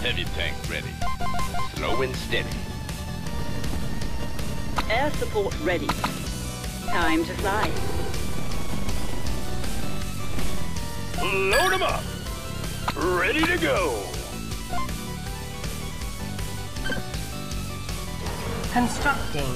Heavy tank ready. Slow and steady. Air support ready. Time to fly. Load them up. Ready to go. Constructing.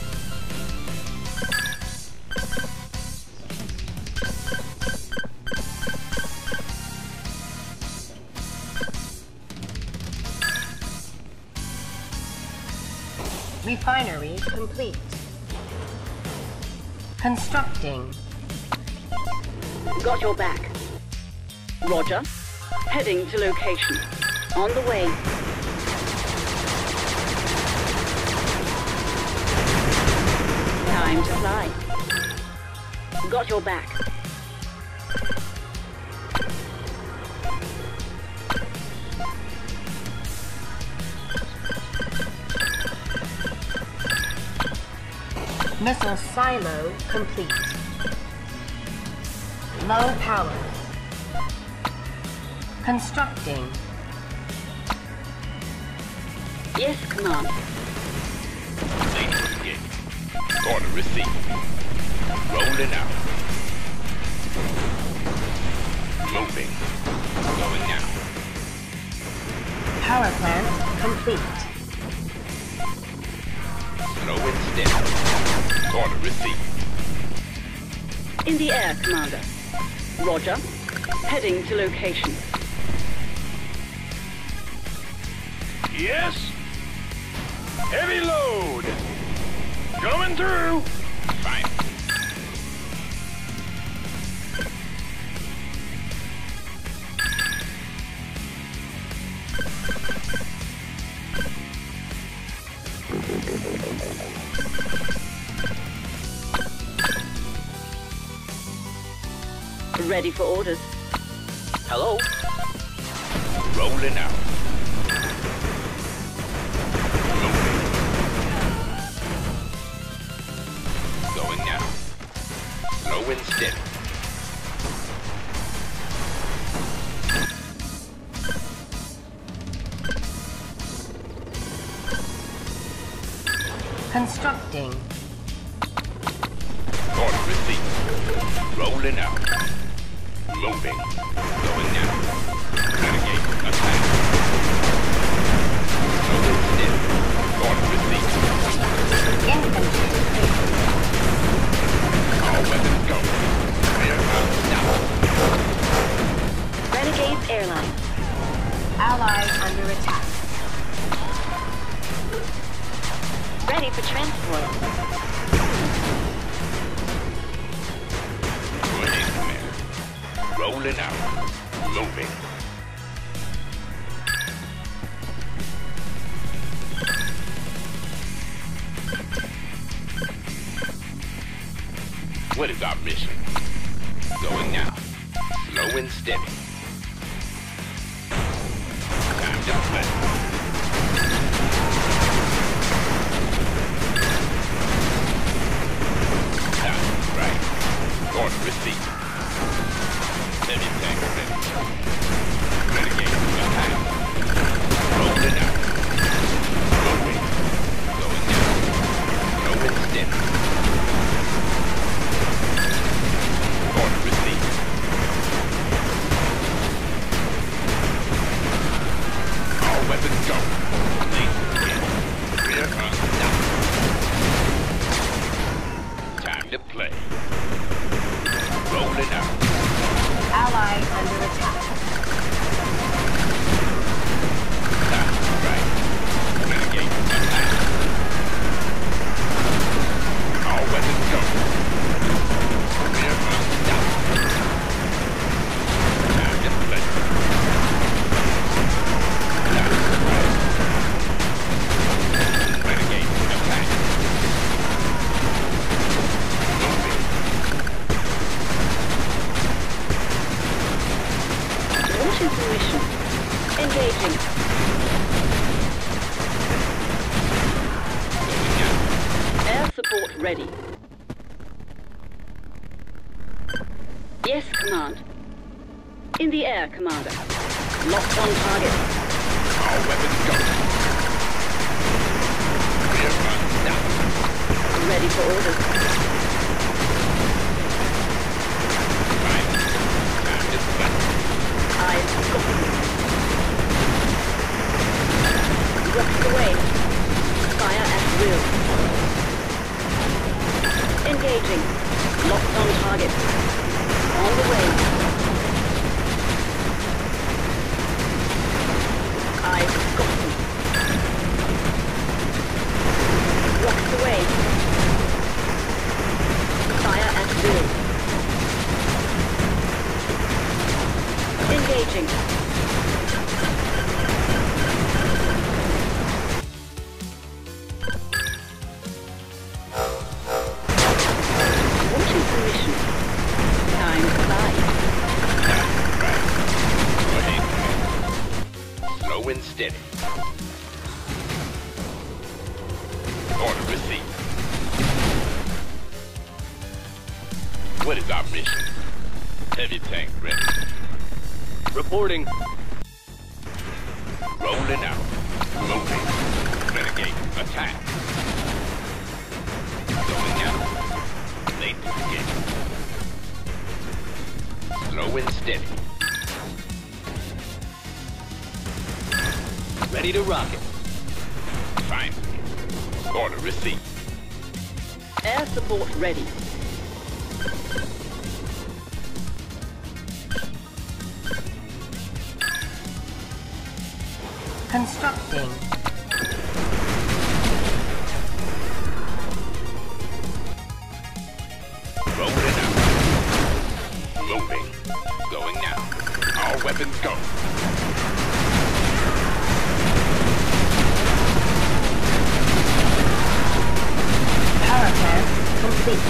Refinery complete. Constructing. Got your back. Roger. Heading to location. On the way. Time to fly. Got your back. Missile silo complete. Low power. Constructing. Yes, Command. Laser engaged. Order received. Rolling out. Moving. Going now. Power plant complete. Slow and steady. Order received. In the air, Commander. Roger. Heading to location. Yes. Heavy load. Coming through. Fine. Ready for orders. Hello. Rolling out. Moving. Going now. Slow and steady. Constructing. Order received. Rolling out. Moving. Going now. Renegade attack. Slow and steady. Order received. Infantry. All weapons go. Clear out now. Renegades Airline. Allies under attack. Ready for transport. Good day, Commander. Rolling out. Moving. What is our mission? Going now. Slow and steady. Time to play. That's right. Order received. Heavy tank ready. Renegade attack. Rolling out. Moving. Going down. Slow and steady. Order received. All weapons go. Laser in. Rear us now. Time to play. Rolling out. Ally under attack. That's right. Renegade attack. All weapons go. Rear us now. Time to play. That's right. Renegade attack. Moving. Launching position. Engaging. Going down. Air support ready. Yes, Command. In the air, Commander. Locked on target. All weapons go. We're unstoppable. Ready for orders. Time to fight. I've got them. Rocked away. Fire at will. Engaging. Locked on target. On the way. I've got them. Rocked away. Fire at will. Engaging. What is the mission? Time to fly. Slow and steady. Order received. What is our mission? Heavy tank ready. Reporting. Rolling out. Moving. Renegade. Attack. Going out. Late to begin. Slow and steady. Ready to rock it. Fine. Order received. Air support ready. Constructing. Rolling out. Moving. Going now. All weapons go. Power plant complete.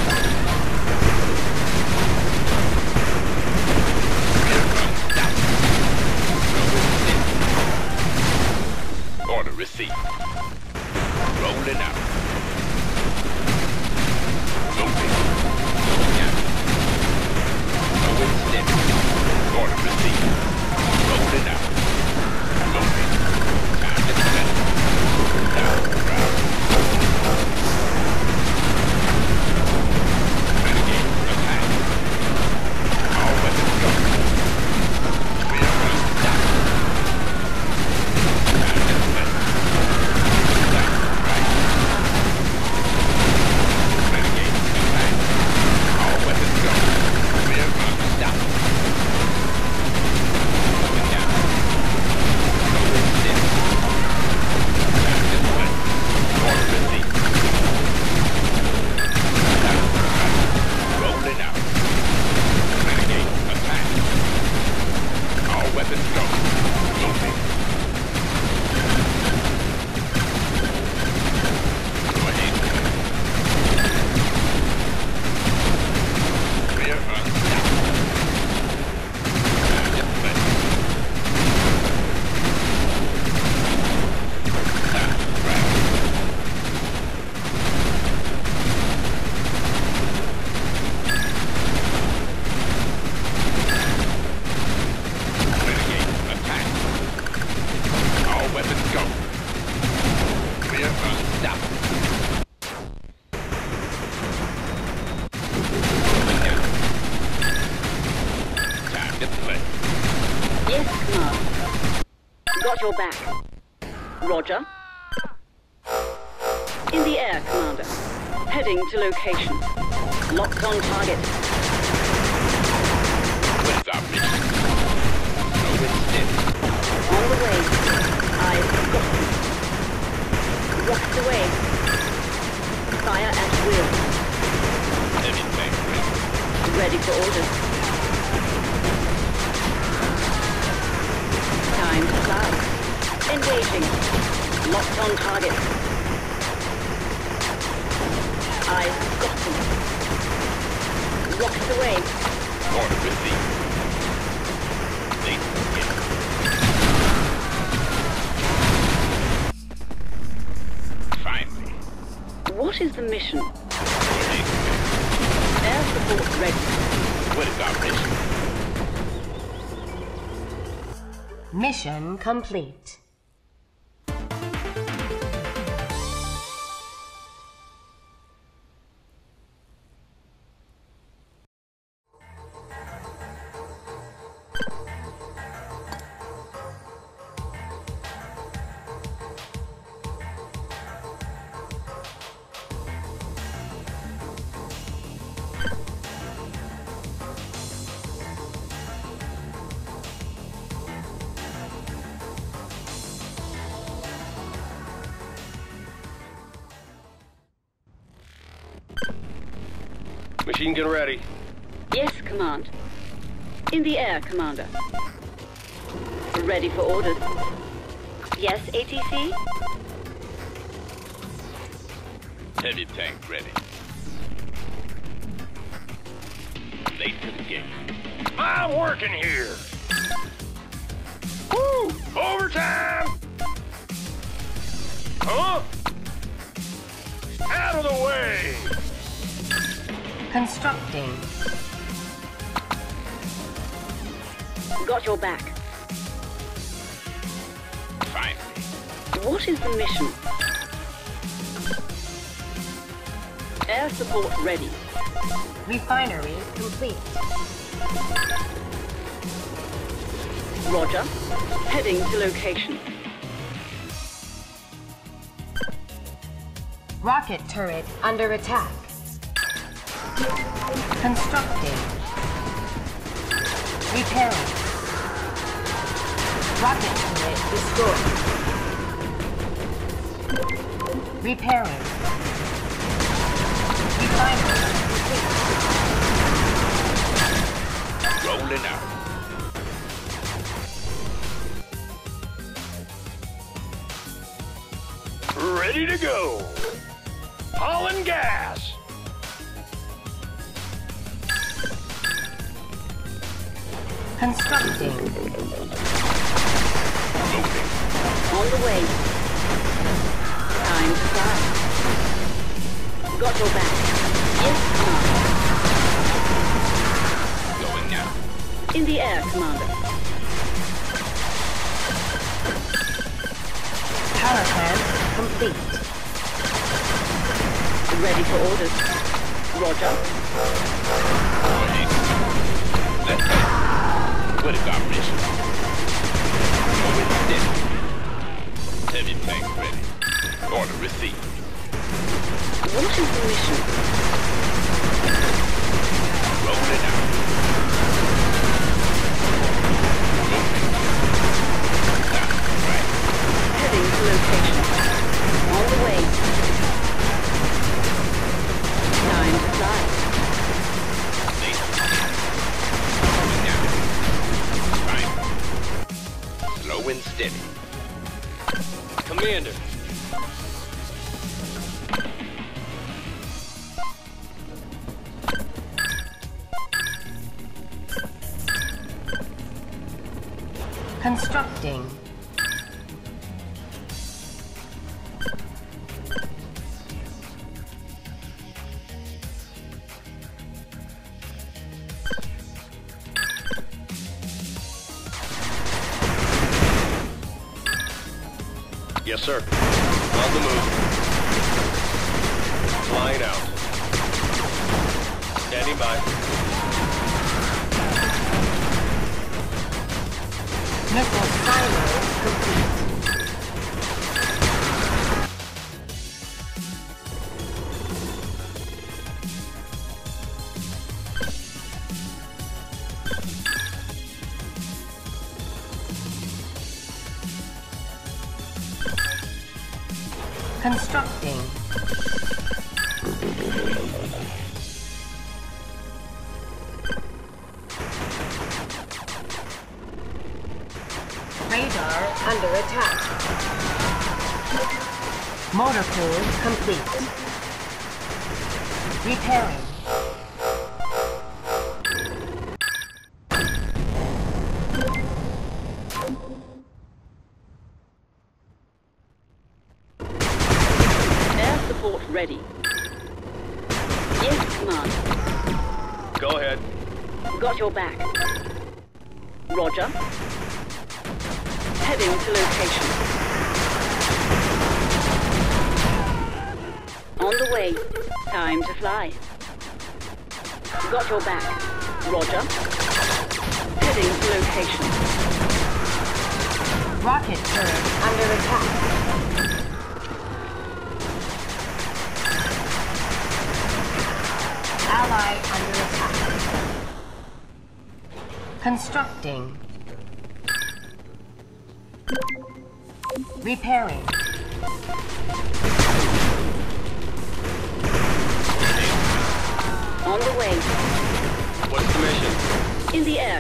Order received. Rolling out. Moving. Going out. Slow and steady. Order received. Rolling out. Moving. Time to set. Renegade attack. All weapons go. We're unstoppable. Time to set. Renegade attack. All weapons go. We're unstoppable. Going down. Slow and steady. Time to set. Order received. Rolling out. Renegade attack. All weapons go. Moving. Go ahead. We're unstoppable. Time to set. Renegade attack. All weapons go. We're unstoppable. Going down. Time to play. Yes, Commander. Got your back. Roger. In the air, Commander. Heading to location. Locked on target. What is our mission? Slow and steady. On the way. I've got them. Rocked away. Fire at will. Heavy tank ready. Ready for orders. Time to fly. Engaging. Locked on target. I've got them. Rocked away. Order received. Late to begin. Finally. What is the mission? Late. Air support ready. What is our mission? Mission complete. Machine gun ready. Yes, Command. In the air, Commander. Ready for orders. Yes, ATC? Heavy tank ready. Late to the game. I'm working here. Woo! Overtime! Huh? Out of the way! Constructing. Got your back. Finally. What is the mission? Air support ready. Refinery complete. Roger. Heading to location. Rocket turret under attack. Constructing. Repairing. Rocket turret destroyed. Repairing. Refinery complete. Rolling out. Ready to go. Hauling gas. Constructing. Moving. On the way. Time to fly. Got your back. Yes, Commander. Going now. In the air, Commander. Power plant complete. Ready for orders. Roger. Let's go. What is our mission? Moving steady. Heavy tank ready. Order received. What is the mission? Rolling out. Moving. Sounds right. Heading to location. On the way. Time to fly. Slow and steady. Commander. Constructing. Yes, sir. On the move. Flying out. Standing by. Missile silo complete. Constructing. Radar under attack. Motor pool complete. Repairing. Air support ready. Yes, Commander. Go ahead. Got your back. Roger. Heading to location. On the way. Time to fly. Got your back. Roger. Heading to location. Rocket turret under attack. Ally under attack. Constructing. Repairing. On the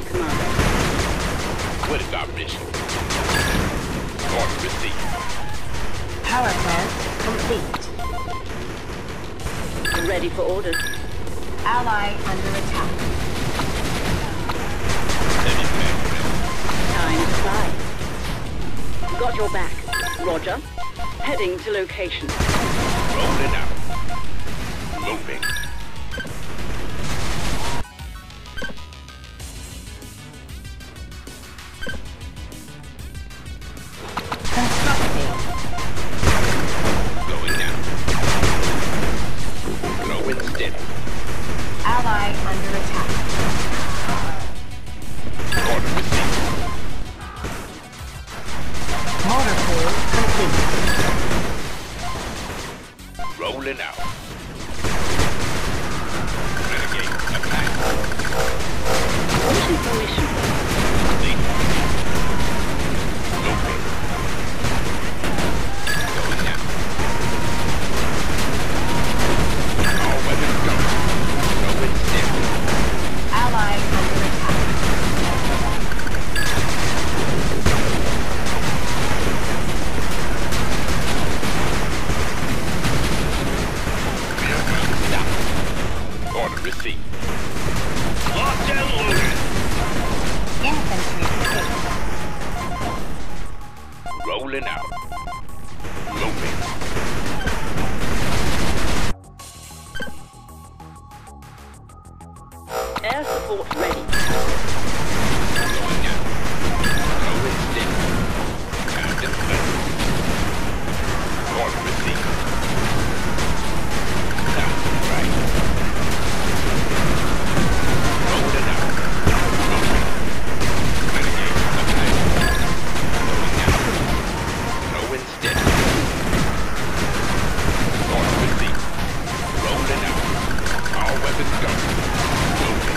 Commander. What is our mission? Order received. Power plant complete. Ready for orders. Ally under attack. Heavy tank Time to fly. Got your back. Roger. Heading to location. rolling out. Moving. Constructing. Going now. Slow and steady. Ally under attack. Order received. Motor pool complete. Rolling out. Renegade attack. Waiting for mission. Lead. Moving. Going now. All weapons go. Slow and steady. Ally under attack. Stop. Order received. Locked and loaded. Infantry complete. Rolling out. Moving. Air support ready. Going out. Slow and steady. Captain Flint. Order received. Sounds right. Rolling out. Moving. Renegade attack. Going out. Slow and steady. Order received. Rolling out. All weapons go. Moving.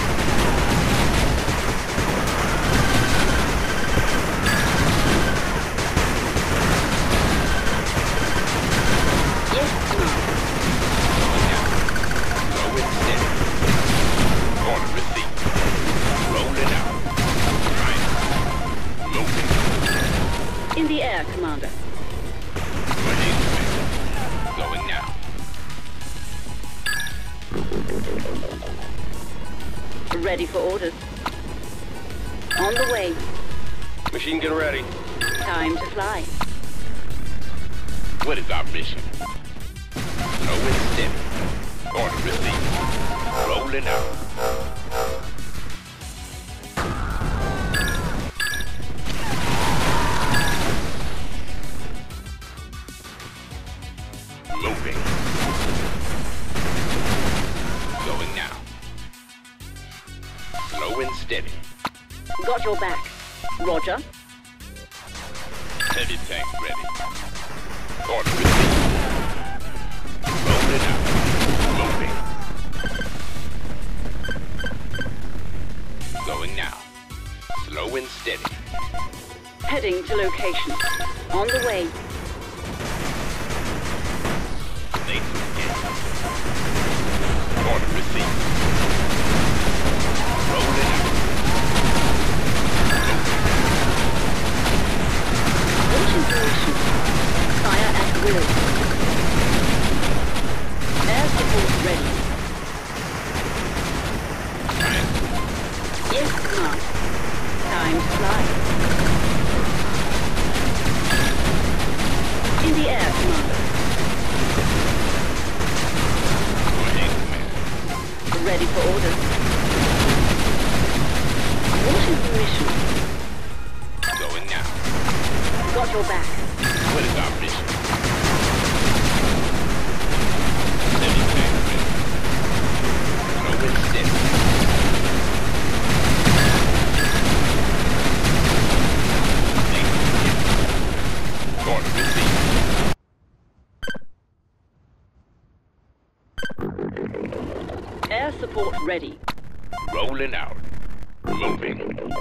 Yes, Commander. Going out. Slow and steady. Order received. Rolling out. Right. Moving. In the air, Commander. Ready. Going now. Ready for orders. On the way. Machine gun ready. Time to fly. What is our mission? Slow and steady. Order received. Rolling out. Moving. Going now. Slow and steady. Got your back. Roger. Heavy tank ready. Order received. Rolling out. Moving. Going now. Slow and steady. Heading to location. On the way. Late again. Order received. Rolling out. Launching position. Fire at will. Air support ready. Fire. Yes, Command. Time to fly. In the air, Commander. Go ahead, Commander. Ready for orders. Launching position. Going now. Got your back. What is our mission? Heavy tank ready. Slow and steady. Order received. Air support ready. Rolling out. Moving.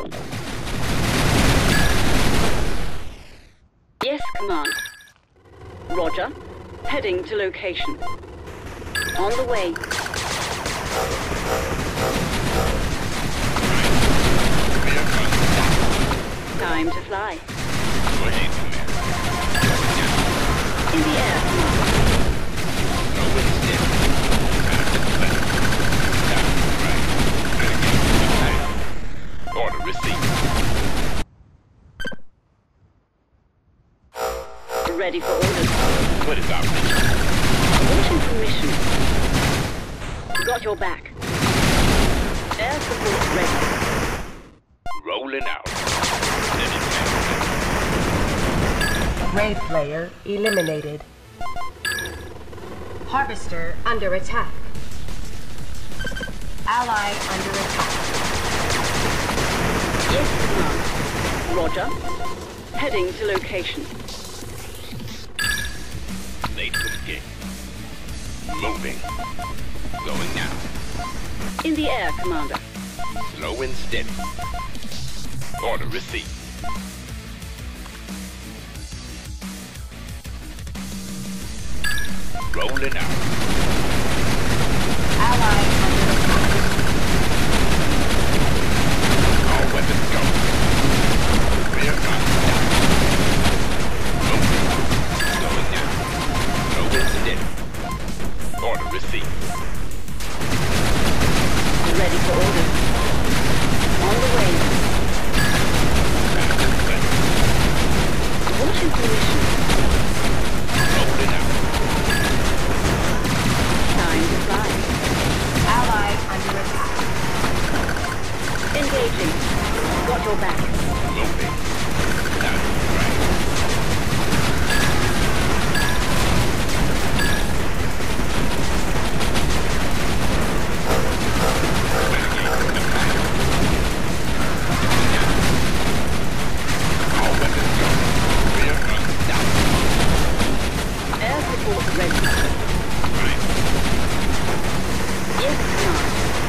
Yes, Command. Roger. Heading to location. On the way. Time to fly. Go ahead, Commander. Going now. In the air, Commander. Slow and steady. Time to fly. Time to right. Renegade attack. Order received. Ready for orders. What is our mission? Waiting for mission. Got your back. Air support ready. Rolling out. Ray player eliminated. Harvester under attack. Ally under attack. Yes, command. Roger. Heading to location. Late to the game. Moving. Going now. In the air, Commander. Slow and steady. Order received. Rolling out. Ally under attack. All weapons go. Rear guns down. Moving. Going now. Slow and steady. Order received. Ready for orders. On the way. Waiting for mission. Rolling out. Time to fly. Ally under attack. Engaging. Got your back. Moving. That's right. All weapons go. Rear guns down. Air support ready. Right. Yes, command.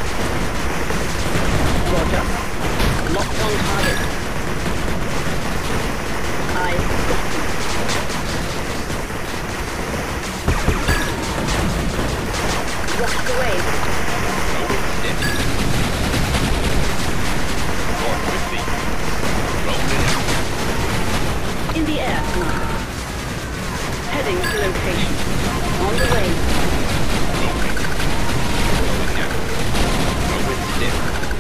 Roger. Locked on target. I've got you. Rocked away. Slow and steady. Order received. Rolling out. In the air, command. Heading to location. On the way. Moving. Going now. Slow and steady.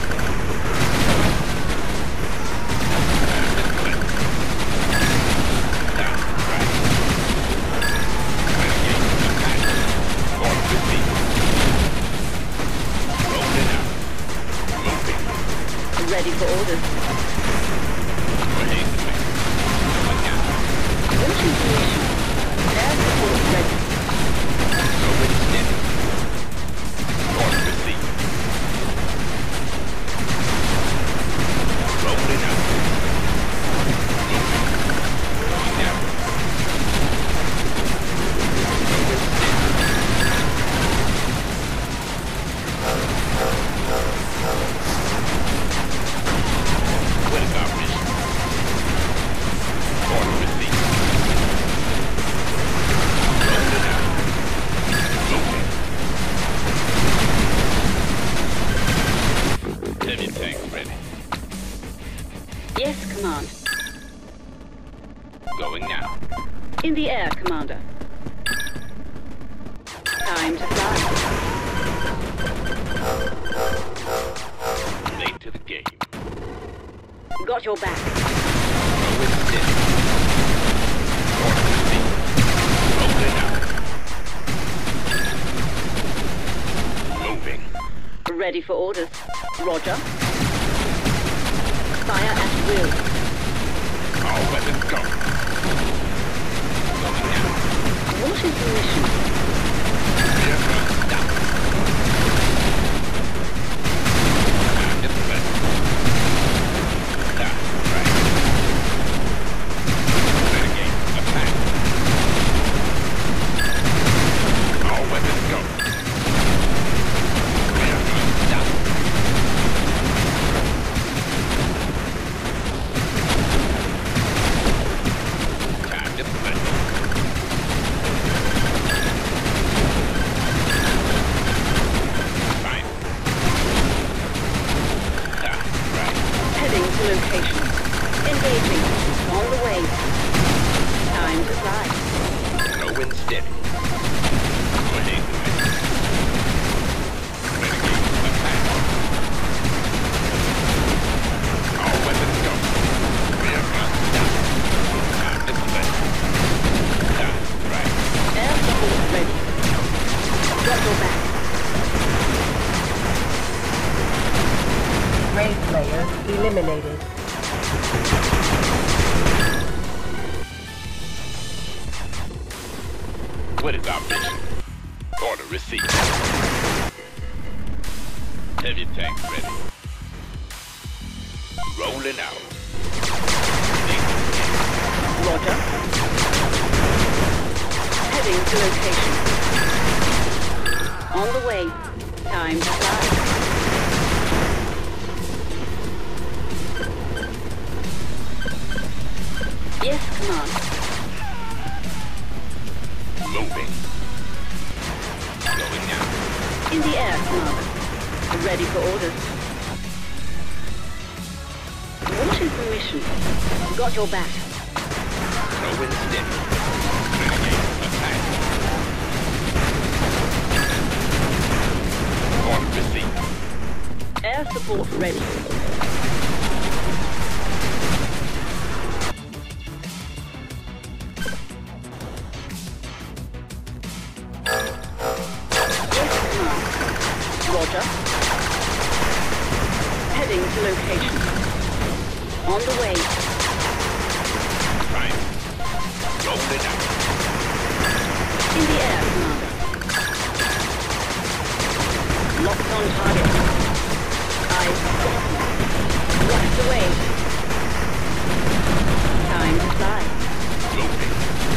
That's right. Renegade attack. Order received. Rolling out. Moving. Ready for orders. Go ahead, Commander. Going now. Waiting for mission. Air support ready. Slow and steady. Order received. Rolling out. Moving. Going now. Slow and steady. What is our mission? Order received. Rolling out. Moving. Heavy tanks ready. Yes, command. Going now. In the air, Commander. Time to fly. Late to the game. Got your back. Slow and steady. Order received. Rolling out. Moving. Ready for orders. Roger. Fire at will. All weapons go. Going now. What is the mission? Rear guns down. Time to press. That's right. Renegade attack. All weapons go. Rear guns down. Time to press. eliminated. What is our mission? Order received. Heavy tank ready. Rolling out. Roger. Heading to location. On the way. Time to fly. Yes, Command. Moving. Going now. In the air, Commander. Ready for orders. What is the mission? Got your back. Slow and steady. Renegade attack. Order received. Air support ready. Roger. Heading to location. On the way. Right. Rolling out. In the air, Commander. Locked on target. Eyes open. Rocked away. Time to fly. Moving.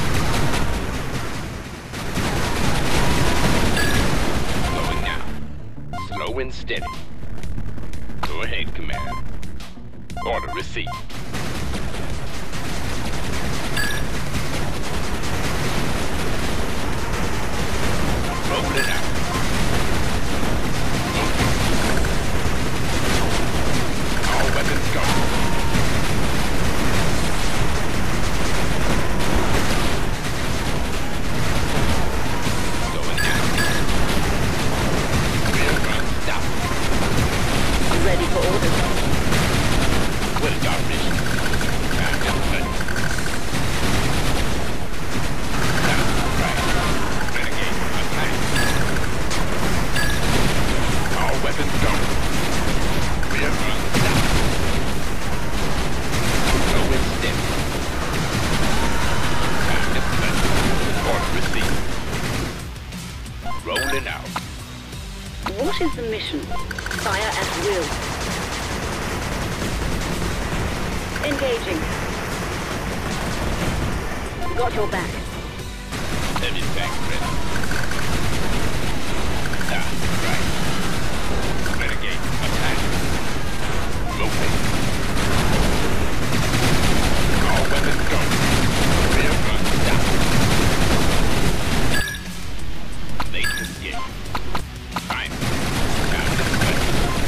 Going now. Slow and steady. Go ahead, Command. Order received. Rolling out. All weapons go. Going now. Rear front stop. Ready for orders. What is our mission? Time to flirt. Right. Renegade attack. All weapons go. Rear front stop. Slow and steady. Time to flirt. Order received. Rolling out. What is the mission? Fire at will. Engaging. Got your back. Heavy tank ready. Right. Renegade attack. Moving. All weapons go. Rear front stop. Late escape. Fine. Time to flirt.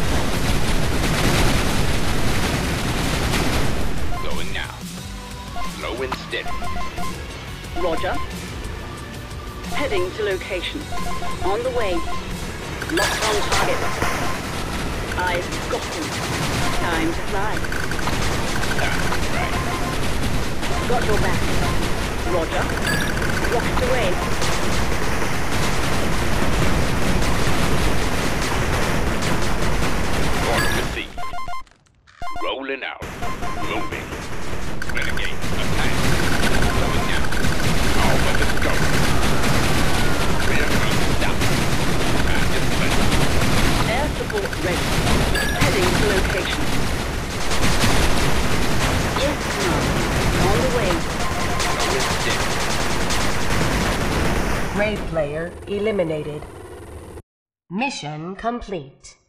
Going now. Slow and steady. Roger. Heading to location. On the way. Locked on target. Eyes got them. Time to fly. Right. Got your back. Roger. Rocked away. Order received. Rolling out. Moving. Renegade attack. Going now. All weapons go. Rear front stop. Time to flirt. Air support ready. Heading to location. Yes, Commander. On the way. Slow and steady. Raid player eliminated. Mission complete.